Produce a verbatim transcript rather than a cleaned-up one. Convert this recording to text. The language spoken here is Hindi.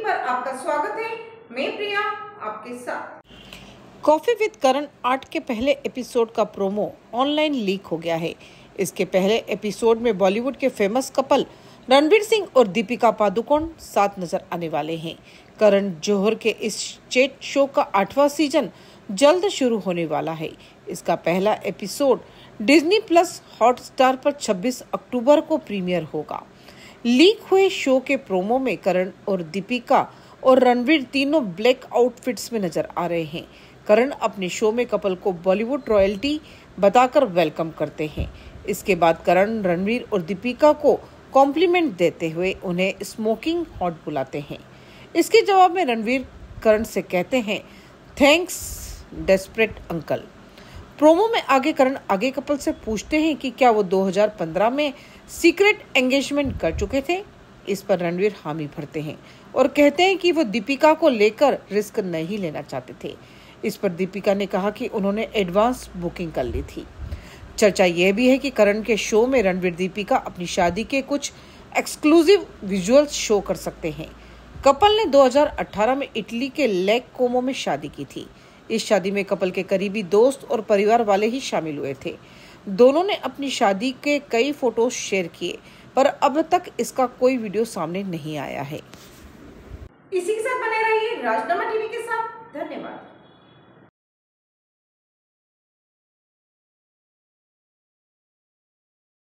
पर आपका स्वागत है। मैं प्रिया आपके साथ। कॉफी विद करण आठ के पहले एपिसोड का प्रोमो ऑनलाइन लीक हो गया है। इसके पहले एपिसोड में बॉलीवुड के फेमस कपल रणवीर सिंह और दीपिका पादुकोण साथ नजर आने वाले हैं। करण जौहर के इस चैट शो का आठवां सीजन जल्द शुरू होने वाला है। इसका पहला एपिसोड डिज्नी प्लस हॉटस्टार पर छब्बीस अक्टूबर को प्रीमियर होगा। लीक हुए शो के प्रोमो में करण और दीपिका और रणवीर तीनों ब्लैक आउटफिट्स में नजर आ रहे हैं। करण अपने शो में कपल को बॉलीवुड रॉयल्टी बताकर वेलकम करते हैं। इसके बाद करण रणवीर और दीपिका को कॉम्प्लीमेंट देते हुए उन्हें स्मोकिंग हॉट बुलाते हैं। इसके जवाब में रणवीर करण से कहते हैं, थैंक्स डेस्परेट अंकल। प्रोमो में आगे करण आगे कपल से पूछते हैं कि क्या वो दो हज़ार पंद्रह में सीक्रेट एंगेजमेंट कर चुके थे। इस पर रणवीर हामी भरते हैं और कहते हैं कि वो दीपिका को लेकर रिस्क नहीं लेना चाहते थे। इस पर दीपिका ने कहा कि उन्होंने एडवांस बुकिंग कर ली थी। चर्चा यह भी है कि करण के शो में रणवीर दीपिका अपनी शादी के कुछ एक्सक्लूसिव विजुअल्स शो कर सकते हैं। कपल ने दो हज़ार अठारह में इटली के लेक कोमो में शादी की थी। इस शादी में कपल के करीबी दोस्त और परिवार वाले ही शामिल हुए थे। दोनों ने अपनी शादी के कई फोटोज शेयर किए, पर अब तक इसका कोई वीडियो सामने नहीं आया है। इसी के साथ बने रहिए राजनामा टीवी के साथ। धन्यवाद।